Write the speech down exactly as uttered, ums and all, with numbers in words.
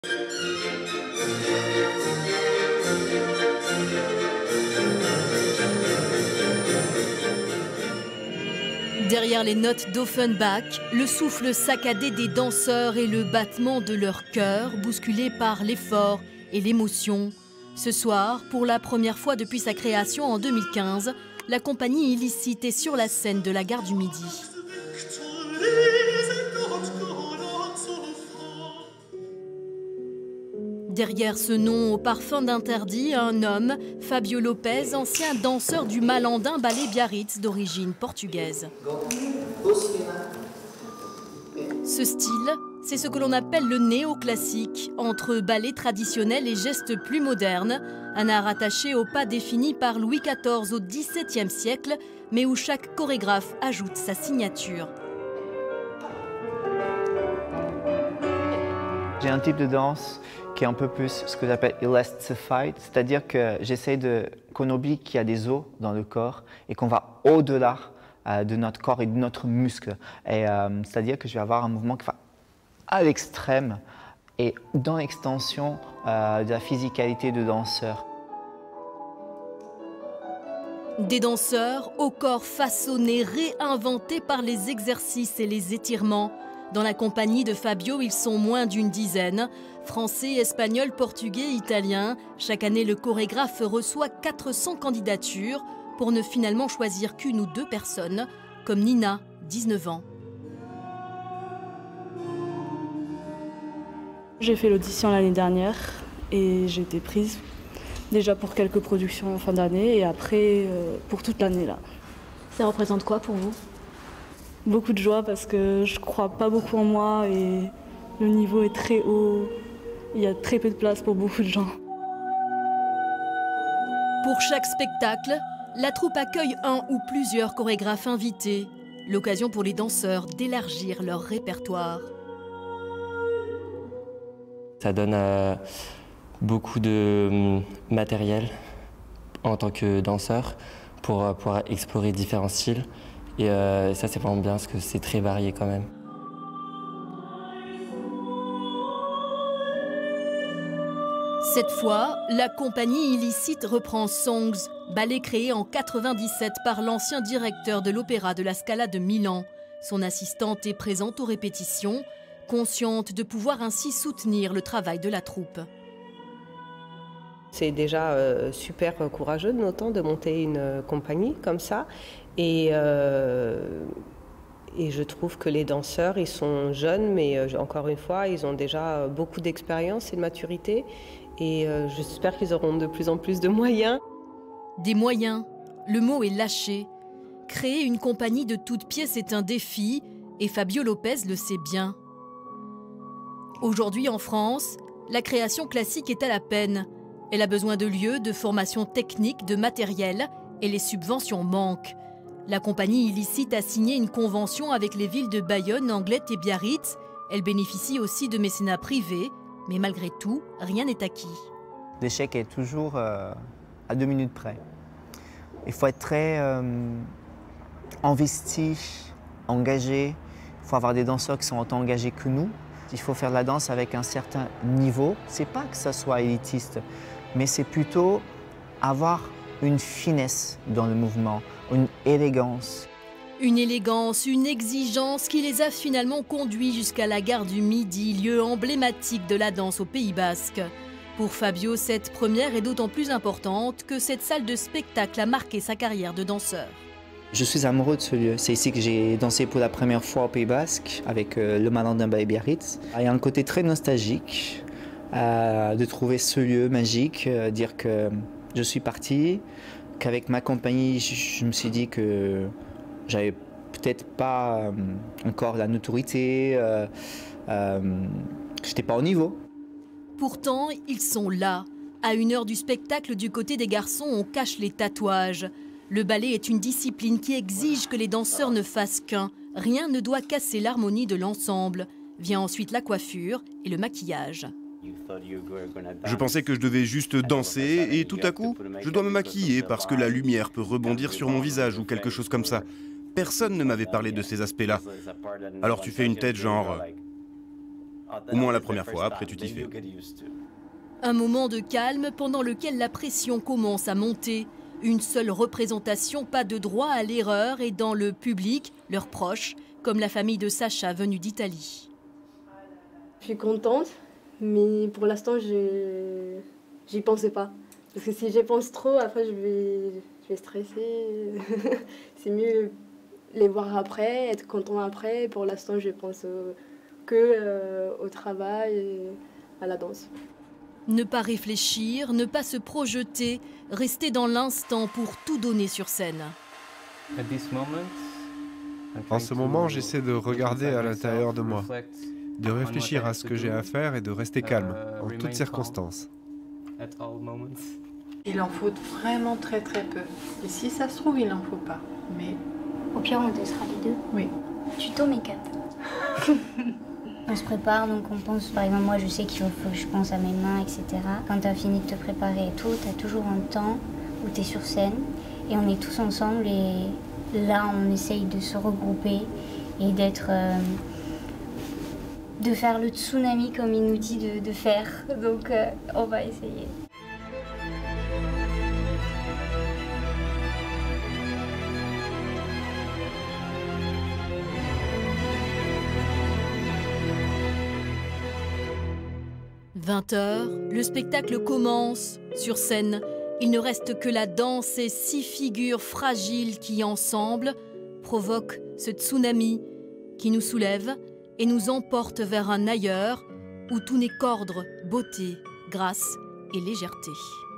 Derrière les notes d'Offenbach, le souffle saccadé des danseurs et le battement de leur cœur, bousculés par l'effort et l'émotion. Ce soir, pour la première fois depuis sa création en deux mille quinze, la compagnie illicite est sur la scène de la gare du Midi. Derrière ce nom au parfum d'interdit, un homme, Fabio Lopez, ancien danseur du Malandin Ballet Biarritz d'origine portugaise. Ce style, c'est ce que l'on appelle le néoclassique, entre ballet traditionnel et gestes plus modernes, un art attaché au pas défini par Louis quatorze au dix-septième siècle, mais où chaque chorégraphe ajoute sa signature. J'ai un type de danse qui est un peu plus ce que j'appelle elastified, c'est-à-dire que j'essaie de qu'on oublie qu'il y a des os dans le corps et qu'on va au-delà euh, de notre corps et de notre muscle. Et euh, c'est-à-dire que je vais avoir un mouvement qui va à l'extrême et dans l'extension euh, de la physicalité de danseur. Des danseurs au corps façonné, réinventés par les exercices et les étirements. Dans la compagnie de Fabio, ils sont moins d'une dizaine. Français, Espagnols, Portugais, Italiens. Chaque année, le chorégraphe reçoit quatre cents candidatures pour ne finalement choisir qu'une ou deux personnes, comme Nina, dix-neuf ans. J'ai fait l'audition l'année dernière et j'ai été prise déjà pour quelques productions en fin d'année et après euh, pour toute l'année là. Ça représente quoi pour vous ? Beaucoup de joie parce que je crois pas beaucoup en moi et le niveau est très haut. Il y a très peu de place pour beaucoup de gens. Pour chaque spectacle, la troupe accueille un ou plusieurs chorégraphes invités. L'occasion pour les danseurs d'élargir leur répertoire. Ça donne euh, beaucoup de euh, matériel en tant que danseur pour euh, pouvoir explorer différents styles. Et euh, ça, c'est vraiment bien parce que c'est très varié quand même. Cette fois, la compagnie illicite reprend Songs, ballet créé en quatre-vingt-dix-sept par l'ancien directeur de l'Opéra de la Scala de Milan. Son assistante est présente aux répétitions, consciente de pouvoir ainsi soutenir le travail de la troupe. C'est déjà euh, super courageux de notre temps de monter une euh, compagnie comme ça. Et, euh, et je trouve que les danseurs, ils sont jeunes, mais euh, encore une fois, ils ont déjà beaucoup d'expérience et de maturité. Et euh, j'espère qu'ils auront de plus en plus de moyens. Des moyens, le mot est lâché. Créer une compagnie de toutes pièces est un défi, et Fabio Lopez le sait bien. Aujourd'hui en France, la création classique est à la peine. Elle a besoin de lieux, de formation technique, de matériel, et les subventions manquent. La compagnie illicite a signé une convention avec les villes de Bayonne, Anglet et Biarritz. Elle bénéficie aussi de mécénat privés, mais malgré tout, rien n'est acquis. L'échec est toujours euh, à deux minutes près. Il faut être très euh, investi, engagé. Il faut avoir des danseurs qui sont autant engagés que nous. Il faut faire de la danse avec un certain niveau. C'est pas que ça soit élitiste, mais c'est plutôt avoir une finesse dans le mouvement, une élégance. Une élégance, une exigence qui les a finalement conduits jusqu'à la gare du Midi, lieu emblématique de la danse au Pays Basque. Pour Fabio, cette première est d'autant plus importante que cette salle de spectacle a marqué sa carrière de danseur. Je suis amoureux de ce lieu. C'est ici que j'ai dansé pour la première fois au Pays Basque avec euh, le Malandin Ballet Biarritz. Il y a un côté très nostalgique euh, de trouver ce lieu magique, euh, dire que je suis parti, qu'avec ma compagnie, je, je me suis dit que j'avais peut-être pas euh, encore la notoriété, euh, euh, que j'étais pas au niveau. Pourtant, ils sont là. À une heure du spectacle, du côté des garçons, on cache les tatouages. Le ballet est une discipline qui exige que les danseurs ne fassent qu'un. Rien ne doit casser l'harmonie de l'ensemble. Vient ensuite la coiffure et le maquillage. Je pensais que je devais juste danser et tout à coup, je dois me maquiller parce que la lumière peut rebondir sur mon visage ou quelque chose comme ça. Personne ne m'avait parlé de ces aspects-là. Alors tu fais une tête genre... Au moins la première fois, après tu t'y fais. Un moment de calme pendant lequel la pression commence à monter. Une seule représentation, pas de droit à l'erreur, et dans le public, leurs proches, comme la famille de Sacha venue d'Italie. Je suis contente, mais pour l'instant, je j'y pensais pas. Parce que si j'y pense trop, après, je vais, je vais stresser. C'est mieux les voir après, être content après. Pour l'instant, je pense que euh, au travail et à la danse. Ne pas réfléchir, ne pas se projeter, rester dans l'instant pour tout donner sur scène. En ce moment, j'essaie de regarder à l'intérieur de moi, de réfléchir à ce que j'ai à faire et de rester calme en toutes circonstances. Il en faut vraiment très très peu. Et si ça se trouve, il n'en faut pas. Mais au pire, on testera les deux. Oui. Tuto make-up. On se prépare, donc on pense, par exemple, moi je sais qu'il faut, faut que je pense à mes mains, et cetera. Quand tu as fini de te préparer et tout, tu as toujours un temps où tu es sur scène et on est tous ensemble et là on essaye de se regrouper et d'être... Euh, de faire le tsunami comme il nous dit de, de faire. Donc euh, on va essayer. vingt heures, le spectacle commence. Sur scène, il ne reste que la danse et six figures fragiles qui, ensemble, provoquent ce tsunami qui nous soulève et nous emporte vers un ailleurs où tout n'est qu'ordre, beauté, grâce et légèreté.